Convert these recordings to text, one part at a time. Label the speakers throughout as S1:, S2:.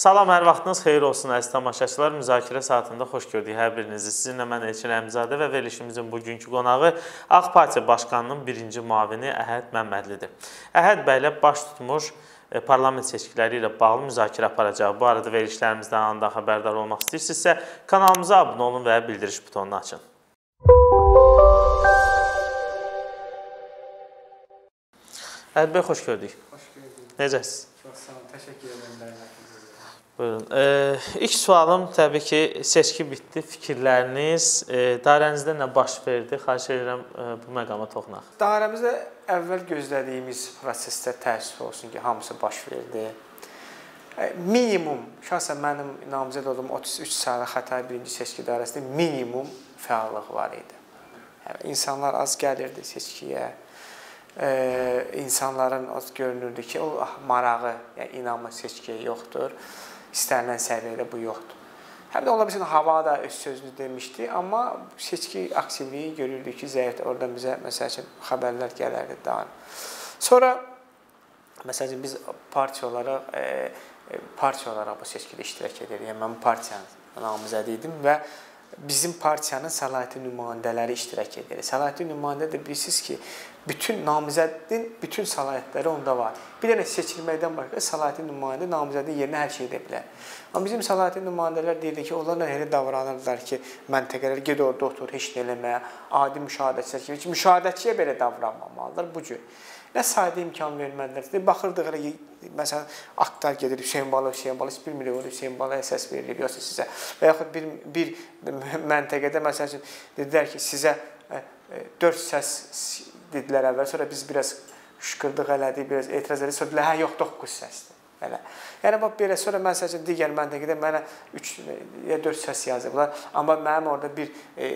S1: Salam, hər vaxtınız xeyir olsun əziz tamaşaçılar. Müzakirə saatında xoş gördük hər birinizi. Sizinlə mən Elçin Əmzadə və verilişimizin bugünkü qonağı AK Partiya Başqanının birinci müavini Əhəd Məmmədlidir. Əhəd bəylə baş tutmuş parlament seçkiləri ilə bağlı müzakirə aparacaq. Bu arada verilişlərimizdən anında xəbərdar olmaq istəyirsinizsə, kanalımıza abunə olun və bildiriş butonunu açın. Əhəd bəy, xoş gördük.
S2: Xoş gördük.
S1: Necəsiz?
S2: Çox sağ olun, təşəkkür edirəm.
S1: Buyurun. İlk sualım təbii ki, seçki bitdi. Fikirləriniz, dairənizdə nə baş verdi? Xahiş edirəm bu məqama toxunaq.
S2: Dairəmizdə əvvəl gözlədiyimiz prosesdə təəssüf olsun ki, hamısı baş verdi. Minimum, şəxsən mənim namizəd olduğum 33 saylı Xətai birinci seçki dairəsində minimum fəallıq var idi. Yəni, insanlar az gəlirdi seçkiyə. İnsanların az görünürdü ki, o marağı, yəni inanma seçkiyə yoxdur. İstənilən səviyyədə bu yoxdur. Həm də ola bilsin, hava da öz sözünü demişdi, amma seçki aktivliyi görürdük ki, zəifdir. Oradan bizə, məsəl üçün, xəbərlər gələrdi daha. Sonra, məsəl üçün, biz partiya olaraq bu seçkidə iştirak edirik. Yəni, mən partiyanın namizədi idim və bizim partiyanın səlahiyyətli nümayəndələri iştirak edir. Səlahiyyətli nümayəndə də bilirsiniz ki, bütün namizədin bütün səlahiyyətləri onda var. Bir dənə seçilməkdən başqa səlahiyyətli nümayəndə namizədin yerinə hər şey edə bilər. Amma bizim səlahiyyətli nümayəndələr deyirdi ki, onlarla elə davranırlar ki, məntəqələr ged orada otur, heç nə eləməyə, adi müşahidəçilər kimi, müşahidəçiyə belə davranmamalılar bu cür. Nə sayda imkan vermədilər. Baxırdıq elə, məsələn, aktlar gedir, Hüseyin Balı, heç bilmirik, Hüseyin Balıya səs verilir, yoxsa sizə. Və yaxud bir məntəqədə, məsəl üçün, dedilər ki, sizə 4 səs dedilər əvvəl, sonra biz biraz şıqırdıq elədik, biraz etiraz elədik, sonra dedilər, hə, yox, 9 səsdir. Yəni, belə, sonra məsəl üçün, digər məntəqədə mənə 3 ya 4 səs yazıblar, amma mənim orada bir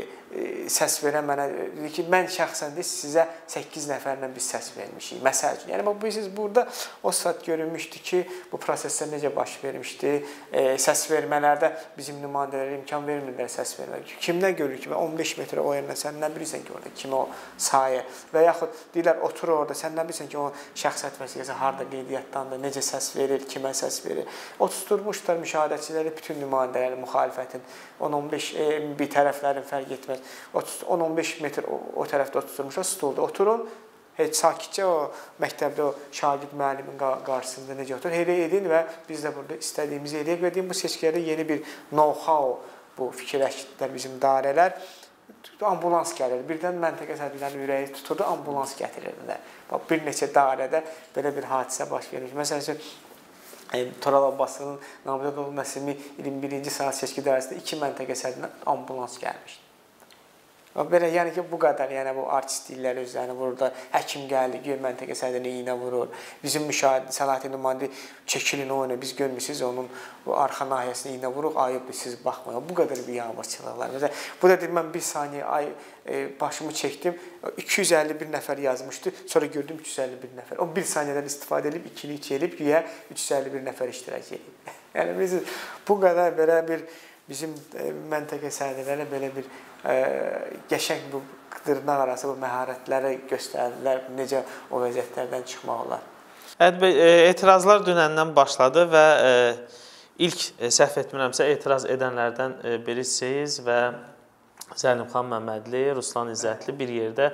S2: səs verən mənə dedi ki, mən şəxsən deyil, sizə 8 nəfərlə biz səs vermişik, məsəl üçün. Yəni, bilirsiniz, burada o saat görünmüşdü ki, bu proseslər necə baş vermişdi, səs vermələrdə bizim nümayəndələrə imkan vermirlər səs vermək. Kimdən görür ki, 15 metrə o yerdən sən nə bilirsən ki, orada kimi o sayı və yaxud deyirlər, otur orada, sən nə bilirsən ki, o şəxsiyyət vəsiqəsi harada qeydiyyatdandır, necə səs verir, kimə səs verir. O tutturmuşlar müşahidəçiləri, bütün nümayəndələri, müxalifətin, 10-15 bir tərəflərin fərq etməz. 10-15 metr o tərəfdə oturmuşlar, stolda oturun, heç sakitcə o məktəbdə o şagird müəllimin qarşısında necə oturur, elə edin və biz də burada istədiyimizi edək və deyim, bu seçkilərdə yeni bir know-how, bu fikirləşdilər bizim dairələr, ambulans gəlir. Birdən məntəqə sədrlərinin ürəyi tuturdu, ambulans gətirirdilər. Bir neçə dairədə belə bir hadisə baş vermiş. Məsələn, Toral Abbasının namizəd olduğu Nəsimi 21-ci saat seçki dairəsində 2 məntəqə sədrlərindən ambulans gəlmişdi. Belə, yəni ki, bu qədər, yəni bu artist deyirlər özlərini burada, həkim gəldi, gör məntəqə sədrinə iynə vurur, bizim müşahidə, səlahiyyətli nümayəndə çəkilin o oyuna, biz görmürsünüz, onun bu arxa nahiyəsinə iynə vuruq, ayıbdır, siz baxmayın, bu qədər bir yağmurçılıqlar. Məsələn, bu da deyir, mən bir saniyə başımı çəkdim, 251 nəfər yazmışdı, sonra gördüm 351 nəfər. O bir saniyədən istifadə edib, ikilik elib, güya 351 nəfər iştirak edib. Yəni, biz bu qədər belə bir bizim məntəqə sədrlərlə belə bir qəşəng bu dırnaq arası bu məharətləri göstərdilər, necə o vəziyyətlərdən çıxmaq olar.
S1: Əhəd bəy, etirazlar dünəndən başladı və ilk səhv etmirəmsə etiraz edənlərdən birisiniz və Zəlimxan Məmmədli, Ruslan İzzətli bir yerdə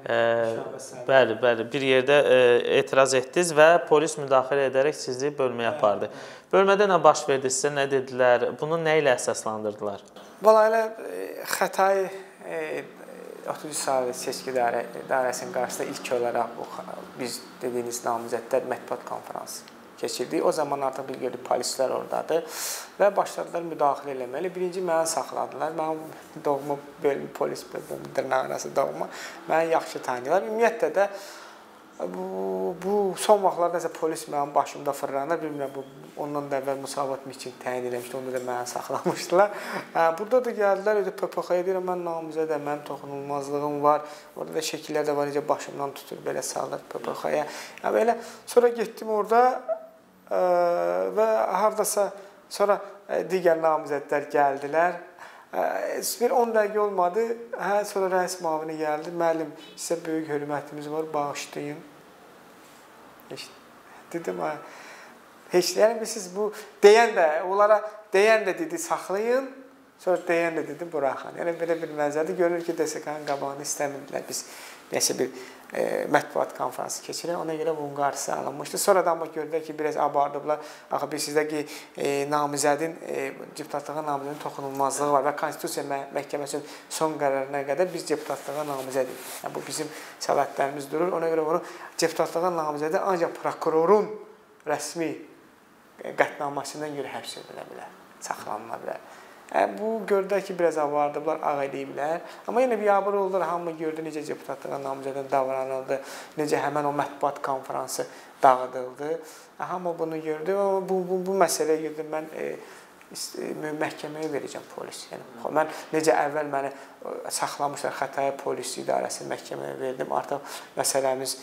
S1: bir yerdə etiraz etdiniz və polis müdaxilə edərək sizi bölməyə apardı. Bölmədə nə baş verdi sizə, nə dedilər, bunu nə ilə əsaslandırdılar?
S2: Valla elə Xətai 33 saylı seçki dairəsinin qarşısında ilk olaraq biz dediyiniz namizədlər mətbuat konfransı keçirdik. O zaman artıq bir gördük polislər oradadır və başladılar müdaxilə eləməli. Birinci mənə saxladılar. Mənim doğma bölüm, polis bölüm, dırnaq arası doğma. Məni yaxşı tanıyırlar. Ümumiyyətlə də bu son vaxtlarda isə polis mənim başımda fırlanır. Bilmirəm, ondan da əvvəl Musavat Miçin təyin eləmişdi, onda da mənə saxlamışdılar. Burada da gəldilər, PPX-ya deyirəm, mən namizədəm, mənim toxunulmazlığım var. Orada da şəkillər də var, necə başımdan tutur, belə salır PPX-ya. Belə, sonra getdim orada və haradasa sonra digər namizədlər gəldilər. Bir 10 dəqiqə olmadı, sonra rəis müavini gəldi. Müəllim, sizə böyük hörmətimiz var, bağışlayın. Dedim, Heç yəni siz bu deyən də onlara deyən də dedi saxlayın, sonra deyən də dedi buraxın. Yəni belə bir mənzərədə görünür ki, DSK-nın qabağını istəmirdilər. Biz nəsə bir mətbuat konfransı keçirək, ona görə bunun qarşısı alınmışdı. Sonradan amma gördülər ki, biraz abardıblar. Axı bilirsiniz ki, namizədin, deputatlığa namizədin toxunulmazlığı var və Konstitusiya Məhkəməsinin son qərarına qədər biz deputatlığa namizədik. Yəni, bu bizim səlahiyyətlərimiz durur. Ona görə bunu deputatlığa namizədi ancaq prokurorun rəsmi qətnamasından görə həbs edilə bilər, saxlanıla bilər. Bu gördülər ki, biraz avardıblar, ağ eləyiblər. Amma yenə biabır oldular, hamı gördü necə deputatlığa namizədən davranıldı, necə həmən o mətbuat konfransı dağıdıldı. Hamı bunu gördü. Bu məsələyə görə mən məhkəməyə verəcəm polis. Yəni, mən necə əvvəl məni saxlamışlar Xətai Polis İdarəsi məhkəməyə verdim. Artıq məsələmiz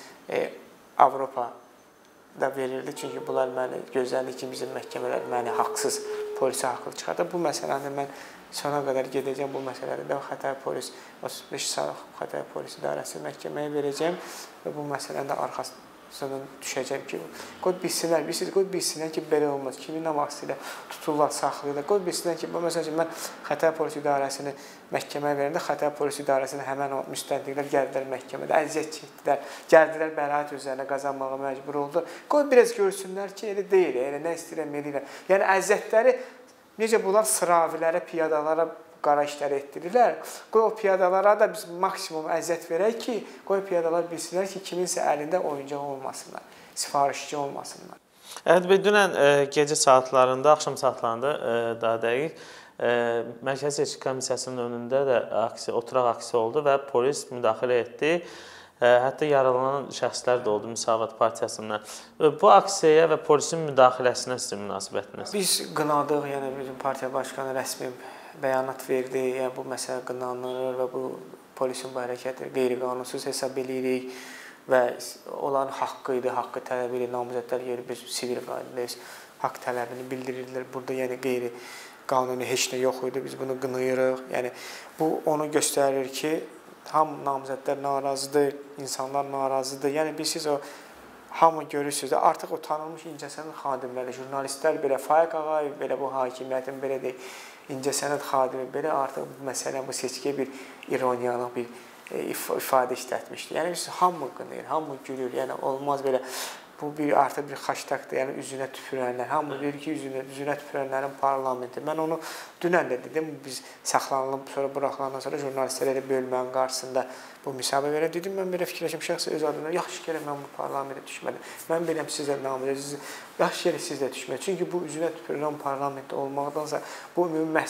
S2: Avropada verildi. Çünki bunlar məni gözlədi ki, bizim məhkəmələr məni haqsız polisə haqlı çıxardı. Bu məsələni mən sona qədər gedəcəm. Bu məsələdə də Xətai Polis 35 saylı Xətai Polis İdarəsi məhkəməyə verəcəm və bu məsələnin də arxasından düşəcəm ki, qoy bilsinlər, qoy bilsinlər ki, belə olmaz. Kimin nə vaxtı tuturlar, saxlayırlar. Qoy bilsinlər ki, məsələn ki, mən Xətai Polis İdarəsini məhkəməyə verəndə Xətai Polis İdarəsinin həmən o müstəntiqlər gəldilər məhkəmədə, əziyyət çəkdilər, gəldilər bəraət üzərinə qazanmağa məcbur oldu. Qoy biraz görsünlər ki, elə deyil, elə nə istəyirəm, eləyirəm. Yəni əziyyətləri necə bunlar sıravilərə, piyadalara qara işlər etdirirlər. Qoy o piyadalara da biz maksimum əziyyət verək ki, qoy piyadalar bilsinlər ki, kiminsə əlində oyuncaq olmasınlar, sifarişçi olmasınlar.
S1: Əhəd bəy, dünən gecə saatlarında, axşam saatlarında daha dəqiq, Mərkəzi Seçki Komissiyasının önündə də oturaq aksiya oldu və polis müdaxilə etdi. Hətta yaralanan şəxslər də oldu Müsavat Partiyasından. Bu aksiyaya və polisin müdaxiləsinə sizin münasibətiniz?
S2: Biz qınadıq, yəni bizim partiya başqanı rəsmi bəyanat verdi. Yəni bu məsələ qınanılır və bu polisin bu hərəkəti qeyri-qanunsuz hesab edirik və onların haqqı idi, haqqı tələb edir. Namizədlər yeri biz sivil qaydada haqq tələbini bildirirlər. Burada yəni qeyri-qanuni heç nə yox idi. Biz bunu qınayırıq. Yəni bu onu göstərir ki, hamı namizədlər narazıdır, insanlar narazıdır. Yəni siz o hamı görürsünüz də artıq o tanınmış İncəsənət xadimləri, jurnalistlər belə, Faiq Ağayev belə bu hakimiyyətin belə deyək, İncəsənət xadimi belə artıq bu məsələ, bu seçkiyə bir ironiyalıq bir ifadə işlətmişdi. Yəni hamı qınayır, hamı gülür. Yəni olmaz belə. Bu artıq bir xaştaqdır, yəni üzünə tüpürənlər. Hamı deyir ki, üzünə tüpürənlərin parlamenti. Mən onu dünən də dedim, biz saxlanılıb, sonra buraxılandan sonra jurnalistlərə bölmənin qarşısında bu müsabiqəyə dedim, mən belə fikirləşim, şəxsi öz adımdan, yaxşı gələ mən bu parlamentə düşmədim. Mən biləm sizə namizədsiniz, yaxşı gələ siz də düşmədim. Çünki bu üzünə tüpürülən parlamentdə olmaqdansa, bu ümumi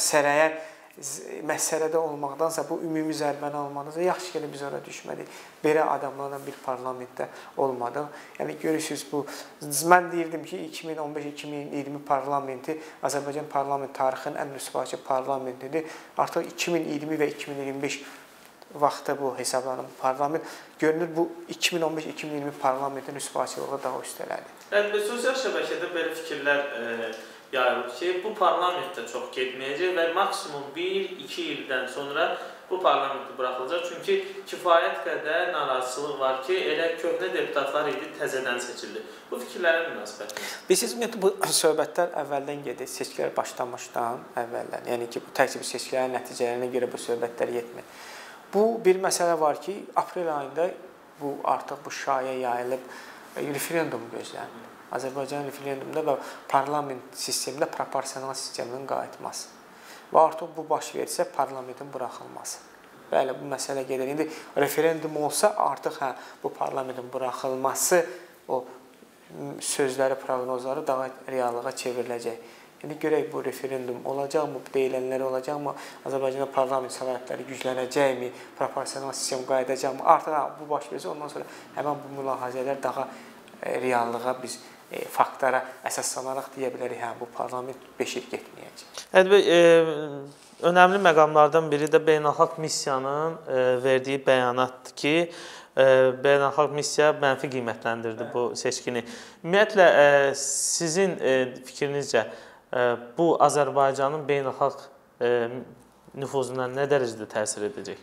S2: məsələdə olmaqdansa, bu ümumi zərbəni almaqdansa, yaxşı gələ biz ora düşmədik. Belə adamlarla bir parlamentdə olmadıq. Yəni görürsünüz, mən deyirdim ki, 2015-2020 parlamenti Azərbaycan parlament tarixinin ən rüsvayçı parlamentidir. Artıq 2020 və 2025 vaxtda bu hesablanan parlament görünür, bu 2015-2020 parlamentin rüsvayçılığı daha üstələdi.
S1: Sosial şəbəkədə belə fikirlər yayılır ki, bu parlamentdə çox getməyəcək və maksimum 1-2 ildən sonra bu parlamentdə buraxılacaq. Çünki kifayət qədər narazıçılıq var ki, elə köhnə deputatlar idi, təzədən seçildi. Bu fikirlərə münasibətiniz?
S2: Bilirsiniz, bu söhbətlər əvvəldən gedir, seçkilər başlamışdan əvvəldən. Yəni ki, bu təkcə seçkilərin nəticələrinə görə bu söhbətlər yetmir. Bu bir məsələ var ki, aprel ayında bu artıq bu şaya yayılıb referendum gözlənilir. Azərbaycan referendumda və parlament sistemində proporsional sisteminin qayıtması. Və artıq bu baş versə parlamentin buraxılması. Bəli, bu məsələ gedir. İndi referendum olsa artıq bu parlamentin buraxılması o sözləri, proqnozları daha reallığa çevriləcək. İndi görək bu referendum olacaqmı, bu deyilənləri olacaqmı, Azərbaycanda parlament səlahiyyətləri güclənəcəkmi, proporsional sistem qayıdacaqmı? Artıq bu baş versə, ondan sonra həmən bu mülahizələr daha reallığa biz faktlara əsaslanaraq deyə bilərik, bu parlament 5 il getməyəcək.
S1: Əhəd bəy, önəmli məqamlardan biri də beynəlxalq missiyanın verdiyi bəyanatdır ki, beynəlxalq missiya mənfi qiymətləndirdi bu seçkini. Ümumiyyətlə, sizin fikrinizcə bu Azərbaycanın beynəlxalq nüfuzuna nə dərəcədə təsir edəcək?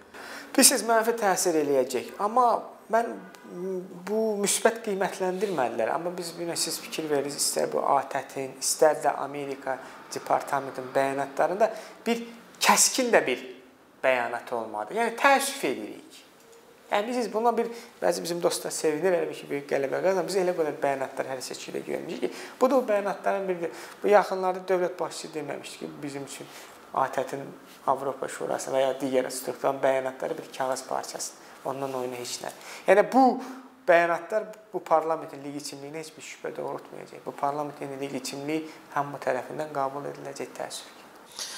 S2: Bilirsiniz, mənfi təsir eləyəcək. Amma mən bu müsbət qiymətləndirmədilər. Amma biz siz fikir verirsiniz, istər bu ATƏT-in, istər də Amerika Departamentinin bəyanatlarında bir kəskin də bir bəyanat olmadı. Yəni təəssüf edirik. Yəni biz buna bəzi bizim dostlar sevinir, elə ki, böyük qələbə qazanır. Biz elə qədər bəyanatlar hər seçkidə görmüşük ki, bu da o bəyanatların biridir. Bu yaxınlarda dövlət başçısı deməmişdi ki, bizim üçün ATƏT-in, Avropa Şurası və ya digər strukturan bəyanatları bir kağız parçasıdır. Ondan oyunu heç nə. Yəni bu bəyanatlar bu parlamentin legitimliyinə heç bir şübhə doğrultmayacaq. Bu parlamentin legitimliyi hamı tərəfindən qəbul ediləcək təəssüf ki.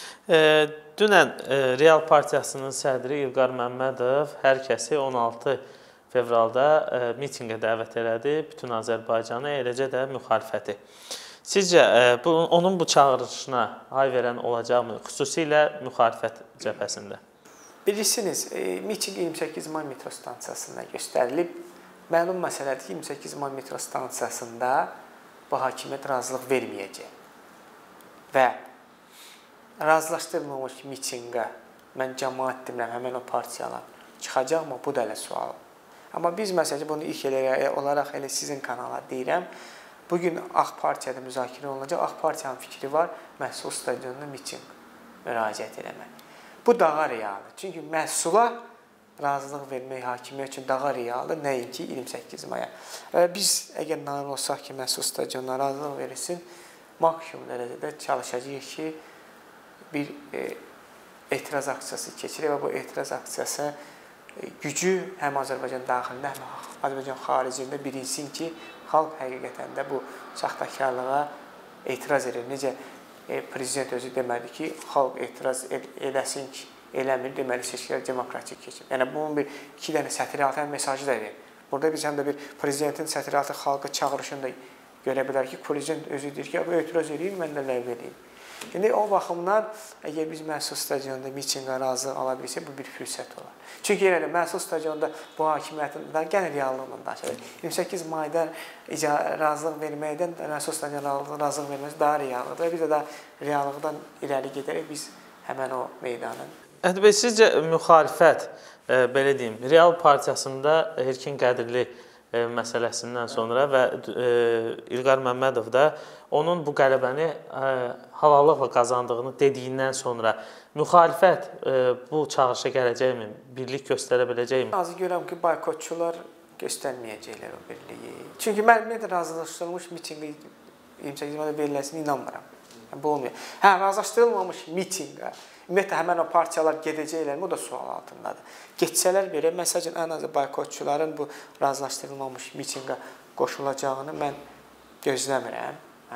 S1: Dünən Real Partiyasının sədri İlqar Məmmədov hər kəsi 16 fevralda mitinqə dəvət elədi, bütün Azərbaycanı, eləcə də müxalifəti. Sizcə onun bu çağırışına hay verən olacaqmı, xüsusilə müxalifət cəbhəsində?
S2: Bilirsiniz, mitinq 28 may metro stansiyasında göstərilib. Məlum məsələdir ki, 28 may metro stansiyasında bu hakimiyyət razılıq verməyəcək. Və razılaşdırılmamış mitinqə mən cəmaət demirəm, həmən o partiyalar çıxacaqmı? Bu da elə sual. Amma biz məsələn bunu ilk olaraq elə sizin kanala deyirəm. Bugün Ağ Partiyada müzakirə olunacaq. Ağ Partiyanın fikri var, məhsul stadionuna mitinq müraciət eləmək. Bu daha realdır. Çünki məhsula razılıq vermək hakimiyyət üçün daha realdır, nəinki 28 maya. Biz əgər nail olsaq ki, məhsul stadionuna razılıq verilsin, maksimum dərəcədə çalışacağıq ki, bir etiraz aksiyası keçirir və bu etiraz aksiyası gücü həm Azərbaycan daxilində, həm Azərbaycan xaricində bilinsin ki, xalq həqiqətən də bu saxtakarlığa etiraz edir. Necə prezident özü demədi ki, xalq etiraz eləsin ki, eləmir, deməli seçkilər demokratik keçir. Yəni bunun iki dənə sətir altı mesajı da verir. Burada biz həm də bir prezidentin sətir altı xalqa çağırışını da görə bilər ki, prezident özü deyir ki, bu etiraz edeyim, mən də ləğv edeyim. İndi o baxımdan əgər biz məhsul stadionunda mitinqə razılıq ala bilsək, bu bir fürsət olar. Çünki yenə də məhsul stadionunda bu hakimiyyətin gəlin reallığla danışırıq. 28 mayda razılıq verməkdən məhsul stadionuna razılıq verməsi daha reallıqdır və biz də reallıqdan irəli gedərək biz həmən o meydanın.
S1: Əhməd bəy, sizcə müxalifət, belə deyim, Real Partiyasında Erkin Qədirli məsələsindən sonra və İlqar Məmmədov da onun bu qələbəni halallıqla qazandığını dediyindən sonra müxalifət bu çağırışa gələcəkmi, birlik göstərə biləcəkmi?
S2: Azı görəm ki, boykotçular göstərməyəcəklər o birliyi. Çünki mən razılaşdırılmış mitinqə 28 mayda veriləsinə inanmıram. Bu olmuyor. Razılaşdırılmamış mitinqə ümumiyyətlə həmən o partiyalar gedəcəklərmi, o da sual altındadır. Geçsələr belə, məsələn, ən azı boykotçuların bu razılaşdırılmamış mitinqə qoşulacağını mən gözləmirəm.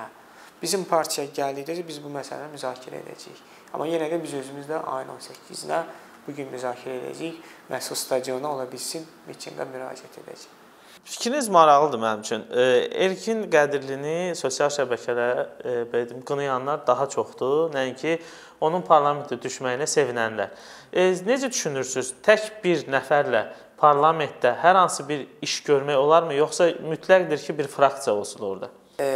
S2: Bizim partiya gəldikdə biz bu məsələni müzakirə edəcəyik. Amma yenə də biz özümüzdə ayın 18-nə bugün müzakirə edəcəyik. Məhsul stadionuna ola bilsin, mitinqə müraciət edəcəyik.
S1: Fikriniz maraqlıdır mənim üçün. Erkin Qədirlini sosial şəbəkələrə qınayanlar daha çoxdur, nəinki onun parlamentə düşməyinə sevinənlər. Necə düşünürsünüz? Tək bir nəfərlə parlamentdə hər hansı bir iş görmək olarmı, yoxsa mütləqdir ki, bir fraksiya olsun orada?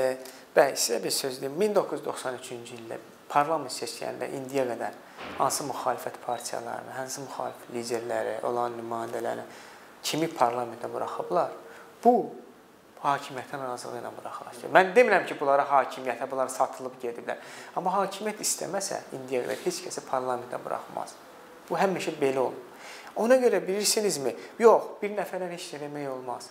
S2: Bəli, sizə bir söz deyim. 1993-cü ildə parlament seçkilərində indiyə qədər hansı müxalifət partiyalarını, hansı müxalif liderləri, olan nümayəndələrini kimi parlamentə buraxıblar? Bu hakimiyyətin razılığı ilə buraxılır. Mən demirəm ki, bunlara hakimiyyətə, bunlara satılıb gediblər. Amma hakimiyyət istəməsə, indiyə qədər heç kəsi parlamentə buraxmaz. Bu həmişə belə olur. Ona görə bilirsinizmi? Yox, bir nəfərlə heç eləmək olmaz.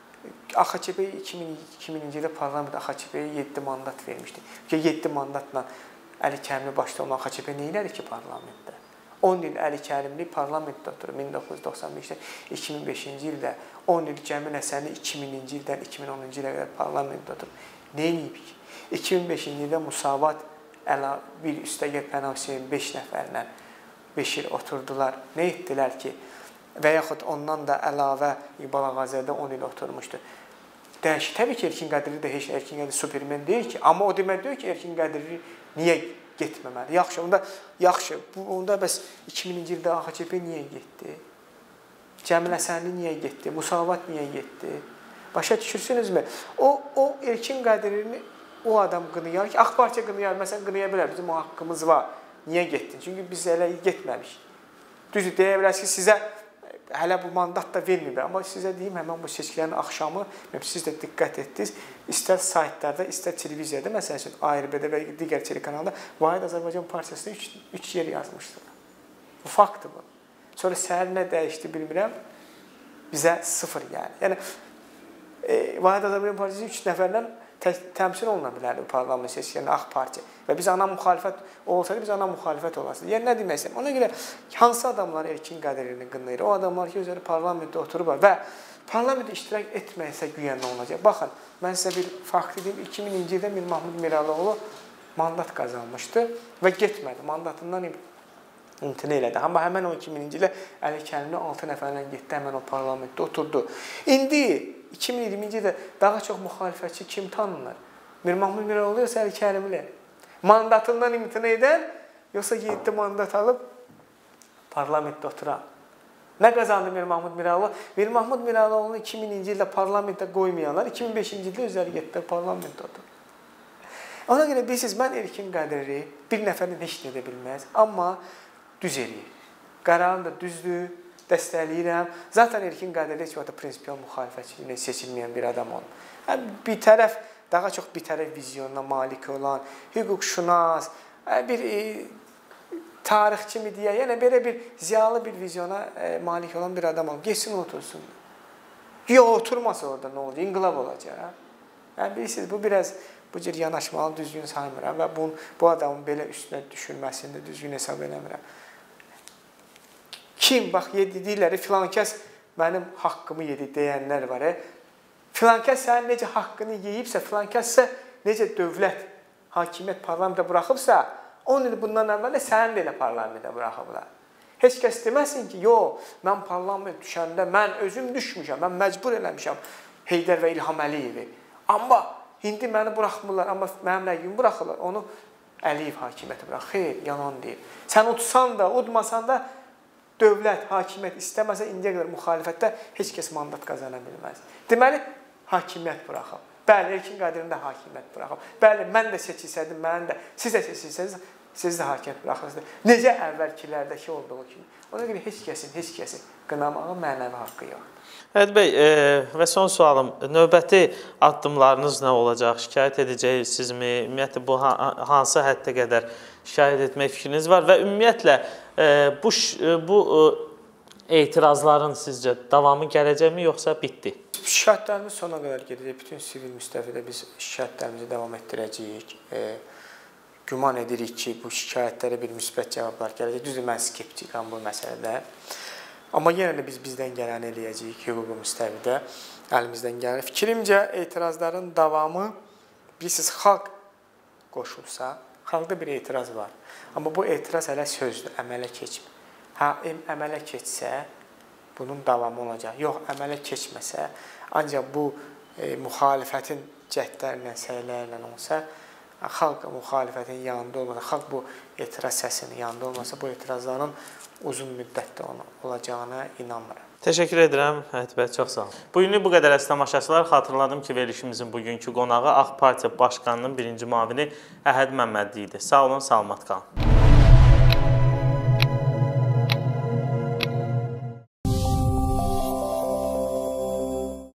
S2: AXÇP 2000-ci ildə parlament AXÇP-yə 7 mandat vermişdi. 7 mandatla Əli Kərimli başda olan AXÇP nə elədi ki parlamentdə? 10 il Əli Kərimli parlamentdə oturur. 1995-də, 2005-ci ildə 10 il Cəmil Həsənli 2000-ci ildən 2010-cu ilə qədər parlamentdə oturur. Nə eləyib ki? 2005-ci ildə Musavat bir üstəgəl Pənah Hüseyin 5 nəfərlə 5 il oturdular. Nə etdilər ki? Və yaxud ondan da əlavə İqbal Ağazədə 10 il oturmuşdu. Dəyişik. Təbii ki, Erkin Qədirli də heç Erkin Qədirli Superman deyil ki. Amma o demək deyil ki, Erkin Qədirli niyə getməməli? Yaxşı, onda bəs 2000-ci ildə AXÇP niyə getdi? Cəmil Həsənli niyə getdi? Musavat niyə getdi? Başa düşürsünüzmü? O Erkin Qədirli o adam qınıyar ki, AK Partiya qınıyar, məsələn qınıya bilər, bizim o haqqımız var. Niyə getdin? Çünki biz elə getməmişik. Düzdür, deyə bilərsiniz ki, sizə hələ bu mandat da verməyib. Amma sizə deyim, həmin bu seçkilərin axşamı, siz də diqqət etdiniz, istər saytlarda, istər televiziyada, məsələn üçün ARB-də və digər telekanalda Vahid Azərbaycan Partiyasında 3 yer yazmışdı. Bu faktdır bu. Sonra səhər nə dəyişdi bilmirəm, bizə 0 yəni. Yəni Vahid Azərbaycan Partiyası 3 nəfərlə təmsil oluna bilərdi bu parlament seçkilərində AK Partiya. Və biz ana müxalifət olsaydı, biz ana müxalifət olasıydı. Yəni nə demək istəyirəm? Ona görə hansı adamlar erkin qədərini qınayır? O adamlar ki, özləri parlamentdə oturublar və parlamentdə iştirak etməyəsə güya nə olacaq? Baxın, mən sizə bir fakt deyim. 2000-ci ildə Mir Mahmud Mirəloğlu mandat qazanmışdı və getmədi. Mandatından imtina elədi. Amma həmən o 2000-ci ildə Əli Kərimli 6 nəfərlə getdi, həmən o parlamentdə oturdu. İndi 2020-ci ildə daha çox müxalifətçi kim tanınır? Mir Mahmud Mirəloğlu yoxsa Əli Kərimli? Mandatından imtina edən, yoxsa 7 mandat alıb parlamentdə oturan? Nə qazandı Mir Mahmud Mirəloğlu? Mir Mahmud Mirəloğlu'nu 2000-ci ildə parlamentdə qoymayanlar 2005-ci ildə özləri getdilər parlamentdə oturdu. Ona görə bilirsiniz, mən erkin qədəri bir nəfərin heç nə edə bilməz, amma düz eləyir. Qərarım da düzdür, dəstəkləyirəm. Zaten erkin qədəri heç vaxt prinsipial müxalifətçiliyə seçilməyən bir adam olub. Bir tərəf, daha çox bir tərəf vizyonuna malik olan, hüquqşünas, bir tarixçi mi deyə, yəni belə bir ziyalı bir vizyona malik olan bir adam olub. Geçsin otursun. Yox, oturmasa orada nə olacaq? İnqilab olacaq. Yəni bilirsiniz, bu biraz bu cür yanaşmalı düzgün saymıram və bu adamın belə üstünə düşülməsini də düzgün hesab eləmirəm. Kim, bax, deyirlər, filan kəs mənim haqqımı yedi deyənlər var. Filan kəs sənin necə haqqını yeyibsə, filan kəssə necə dövlət, hakimiyyət parlamentə buraxıbsa, 10 il bundan əvvəl sənin də elə parlamentə buraxıblar. Heç kəs deməsin ki, yox, mən parlament düşəndə mən özüm düşmüşəm, mən məcbur eləmişəm Heydər və İlham Əliyevi. Amma indi məni buraxmırlar, amma mənim rəqimi buraxırlar, onu Əliyev hakimiyyəti buraxır. Xeyr, yalan deyil. Sən utsan da, udmasan da dövlət, hakimiyyət istəməsə indiyə qədər müxalifətdə heç kəs mandat qazana bilməz. Deməli, hakimiyyət buraxıb. Bəli, erkin qadirində hakimiyyət buraxıb. Bəli, mən də seçilsəydim, mən də, siz də seçilsəydiniz, siz də hakimiyyət buraxırsınız. Necə əvvəlkilərdəki olduğu kimi. Ona görə heç kəsin qınamağa mənəvi haqqı yox.
S1: Əhəd bəy, və son sualım, növbəti addımlarınız nə olacaq? Şikayət edəcəksizmi? Ümumiyyətlə, bu hansı həddə qədər şikayət etmək fikriniz var? Və ümumiyyətlə, bu etirazların sizcə davamı gələcəkmi, yoxsa bitdi?
S2: Şikayətlərimiz sona qədər gedəcək. Bütün sivil müstəvidə biz şikayətlərimizi davam etdirəcəyik. Güman edirik ki, bu şikayətlərə bir müsbət cavablar gələcək. Düzdür, mən skeptikam bu məsələdə. Amma yenə də biz bizdən gələni eləyəcəyik hüquqi müstəvidə, əlimizdən gələn. Fikrimcə, etirazların davamı, bilirsiniz, xalq qoşulsa, xalqda bir etiraz var. Amma bu etiraz hələ sözdür, əmələ keçmir. Əmələ keçsə, bunun davamı olacaq. Yox, əmələ keçməsə, ancaq bu müxalifətin cəhdlərlə, səylərlə olsa, xalq müxalifətin yanında olmasa, xalq bu etiraz səsinin yanında olmasa, bu etirazların uzun müddətdə olacağına inanmıram.
S1: Təşəkkür edirəm, Əhəd bəy, çox sağ olun. Bugünlük bu qədər əziz tamaşaçılar. Xatırladım ki, verilişimizin bugünkü qonağı AK Partiya Başqanının birinci müavini Əhəd Məmmədli idi. Sağ olun, salamat qalın.